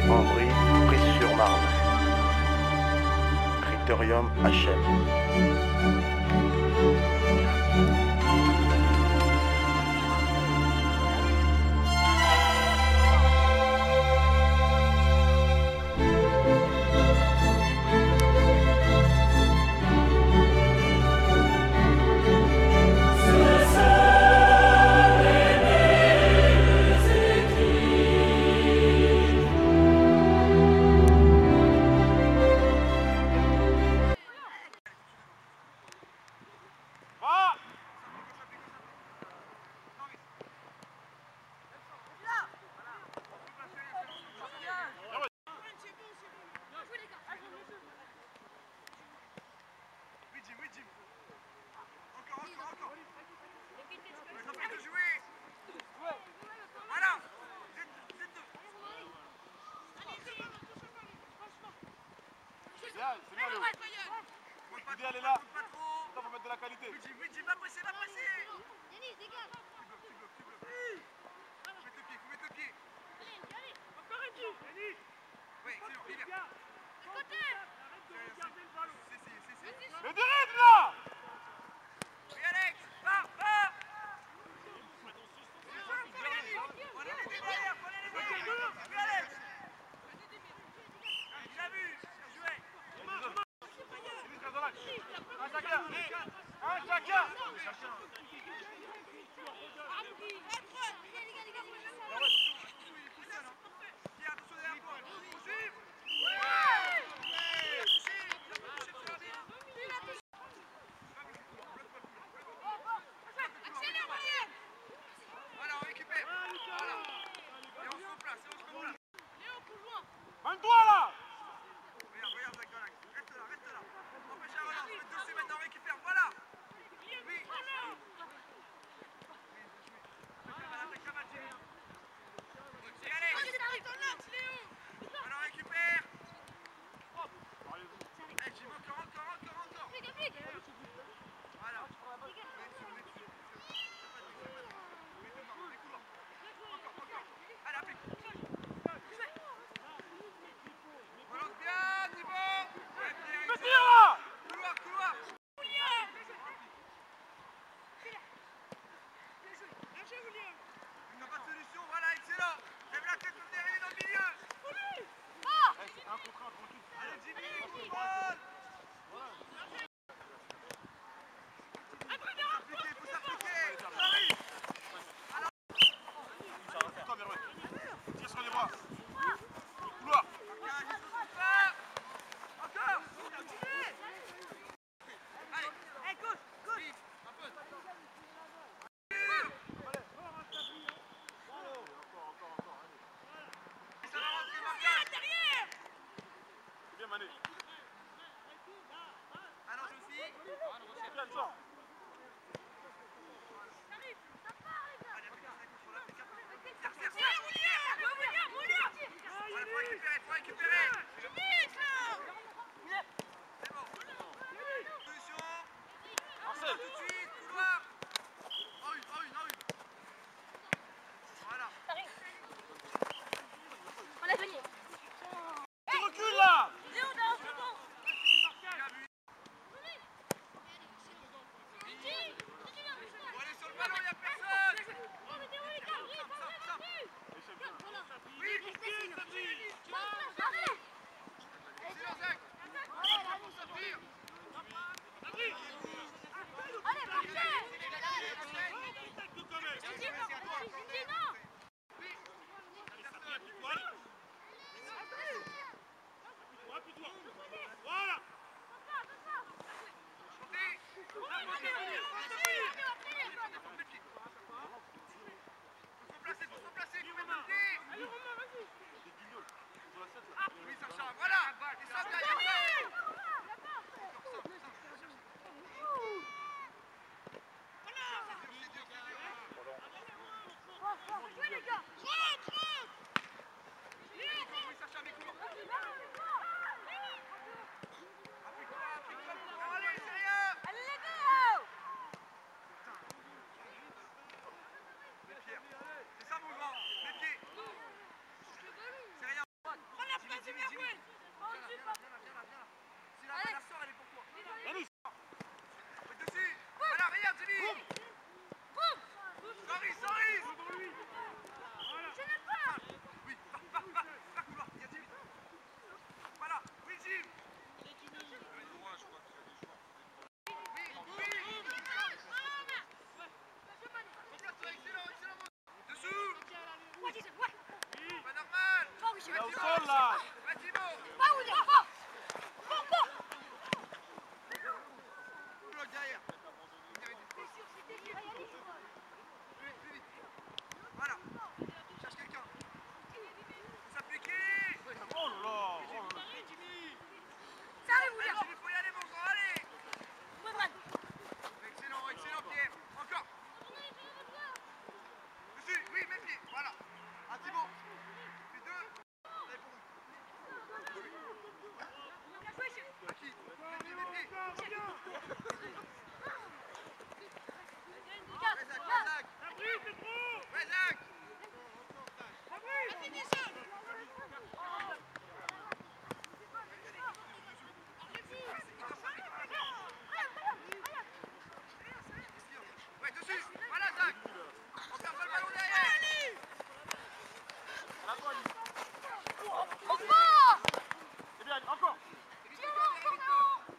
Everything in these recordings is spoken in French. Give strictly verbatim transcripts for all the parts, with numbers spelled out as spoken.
Ambry, Prise-sur-Marne. Critérium H M. L'idéal est là. Ça faut mettre de la qualité. Luigi, va presser, va presser. Denis, dégage. Tu bloques, tu bloques, tu bloques. Faut mettre le pied, faut mettre le pied. Allez, allez. Encore un coup. Denis. Oui, c'est bon, il vient. De côté. Arrête de regarder le ballon. C'est, c'est, c'est, c'est. Mais du rythme là. Oui, Alex, va, va. Faut les aider derrière, faut les aider derrière. Oui, Alex. Il a vu, bien joué. Un chacun. Un chacun. Voilà, on récupère. Voilà. Et on se replace, et on se replace. Mène-toi là. Regarde, regarde, Zach Dolac. Reste là, reste là. Empêche la relance. Le dossier maintenant, on récupère. Voilà. Oui. Attaque la balle, Jimmy. Et allez. Voilà, on récupère. Eh, Jimmy, encore, encore, encore, encore. Voilà. Allez, applique. Relance bien, Thibaut. Mais tire là. Couloir, couloir. Il n'a pas de solution, voilà, excellent. Lève la tête comme derrière dans le milieu. Un contre un, tranquille. Allez, Jimmy, contrôle. S'appliquer, faut s'appliquer. Ça arrive. Toi, Merouet. Tire sur les bras. Couloir. Encore. Continuez. Allez. Hey, gauche, gauche. Un peu. Ça va rentrer, Marcus. C'est bien Mané. Allonge aussi. Viens, sors. Allez, applique la contre la pique. Serre, serre, serre. Voilà, faut récupérer, faut récupérer. C'est bon. Solution. Marcel. Tout de suite, couloir. En une, en une, en une. Voilà. On a gagné. Tu recules là. Bien vu. Bon, allez sur le ballon, il n'y a personne. Oui, c'est leur Zach. Ça tire. Voilà. Oui, Sacha, voilà. Et ça, derrière. Oui, Sacha, mais cours. Applique-toi, applique-toi. Allez, c'est rien. Les pieds. C'est ça, mouvement. Les pieds. C'est rien. sol là. Ouais, Thibaut. Pas où dire, pas. Bon, bon. Bloc derrière. Plus vite, Plus vite. Voilà. Cherche quelqu'un. Faut s'appliquer. Oh là là. Oh là là. ça arrive, où Allez, dire. il faut y aller, mon grand, allez. Weidman. Excellent, excellent, Pierre. Encore. Dessus, oui, mes pieds. Voilà. Ah, Thibaut. Puis deux. Allez, pour vous. À qui? Mes pieds, mes pieds. Regarde, Zach, là. Zach. Ouais, Zach. Ouais, dessus. Voilà, Zach. On perd pas le ballon derrière. La bonne. Encore. C'est bien, encore. Évite le corps, évite le.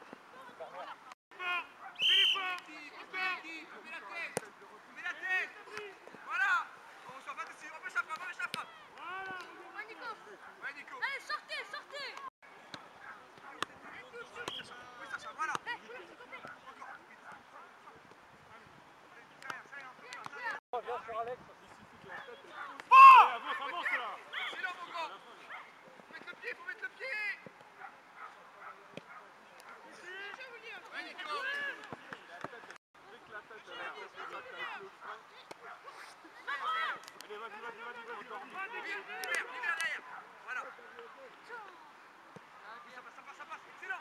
Philippe. Mets la tête. Mets la tête. Voilà. On s'en va dessus. Empêche la frappe, empêche la frappe. Ouais, Nico. Ouais, Nico. Allez, sortez, sortez. Oui, Sacha, voilà. Eh, de l'autre côté. Encore. Vite. Derrière, derrière, derrière. Allez, avance, avance là. Excellent, mon grand. Faut mettre le pied, faut mettre le pied. Ouais, Nico. Allez, vas-y, vas-y, vas-y, vas-y. Libère, libère, libère derrière. Voilà. Oui, ça passe, ça passe, ça passe. Excellent.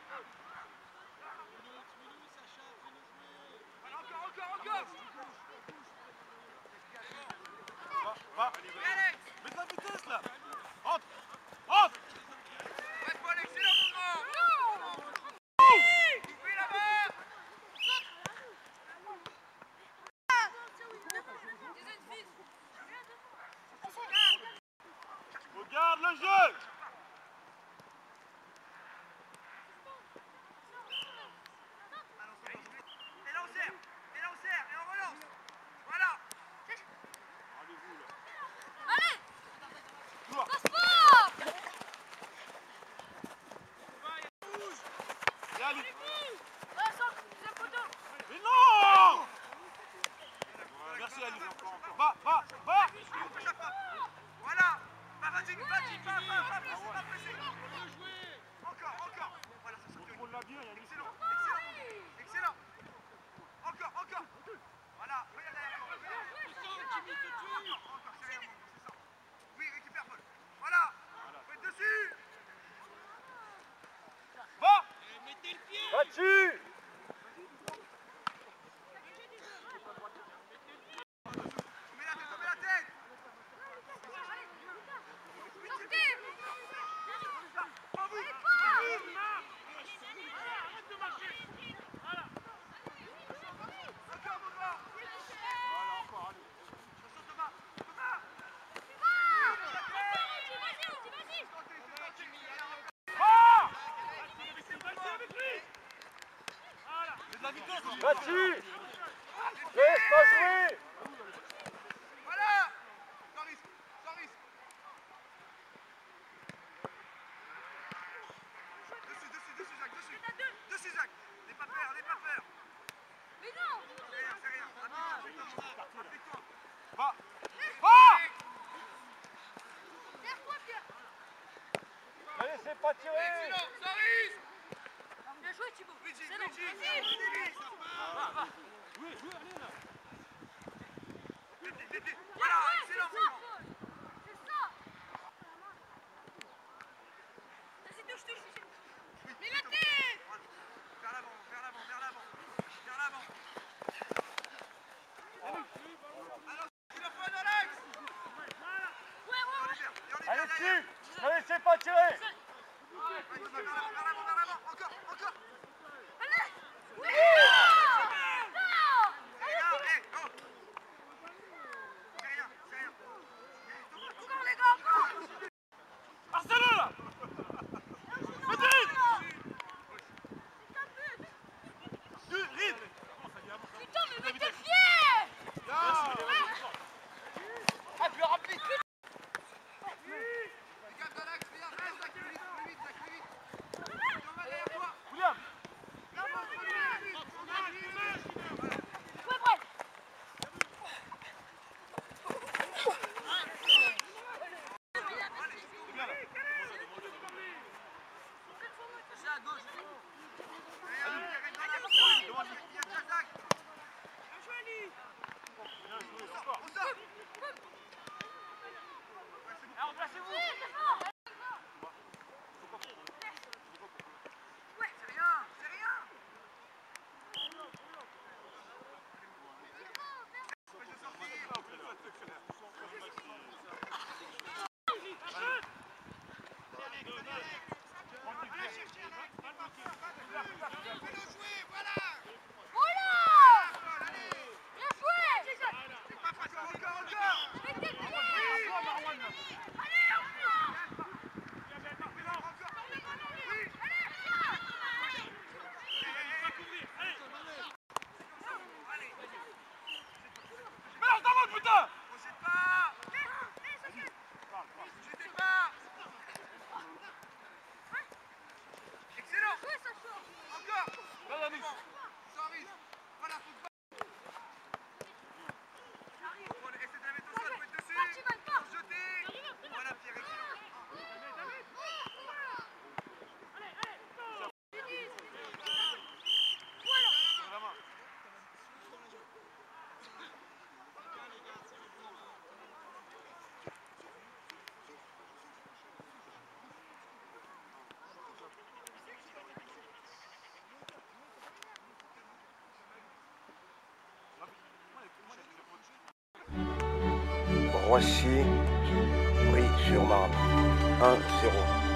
Voilà, encore, encore, encore. Va, va. Oui, Alex. Mets de la vitesse là. Entre. Entre. Ouais, Paul, excellent, mon grand. Oui, là-bas. Regarde le jeu. Et là, on serre. Et là, on serre. Et on relance. Voilà. Rendez-vous là. Allez. Toi. Passe pas. Et allez. Ouais, sors, deuxième poteau. Mais non. Merci Ali. Va, va, va. Empêche la frappe. Voilà. Pas fatigue, fatigue, pas, pas, pas, pas, pas pressé. Encore, encore. Voilà, ça saute. On l'a bien, Yannick. Excellent, excellent, excellent. Encore, encore. Voilà, regarde derrière. Encore, encore, c'est rien, mon grand, c'est ça. Oui, récupère Paul. Voilà. Faut être dessus. Va. Va dessus! Mets la tête, mets la tête. Sortez. Pas vous. Encore, mon grand. Voilà, encore, allez. Attention, Thomas. Thomas. Va. Mets de la vitesse. Va dessus! Laisse pas jouer! Voilà. Sans risque, sans risque. Dessus, dessus, dessus, Jacques, dessus. Dessus, Jacques. N'aie pas peur, n'aie pas peur. Mais non. C'est rien, c'est rien. Applique-toi, applique-toi. Va. Va. Derrière toi, Pierre. Ne laissez pas tirer! Excellent, sans risque. Bien joué, Thibaut. Luigi, C'est bon. Luigi, Vas-y. Luigi. Va, va. Oui, oui, allez là. Vite, vite, vite, vite. Voilà, excellent, mon grand. C'est ça. Vas-y, touche, touche. Oui, Mais la attends. tête. Voilà. Vers l'avant, vers l'avant, vers l'avant. Vers l'avant. Alors, il en faut un dans l'axe. Ouais, ouais, Et on ouais. libère, et on libère Allez derrière. dessus! Ne laissez pas tirer! Ouais, Thomas, vers l'avant, vers l'avant, vers l'avant. Encore, encore. Allez. Oui. Non. C'est rien, hé, oh. C'est rien, Roissy, Brie-sur-Marne, un zéro.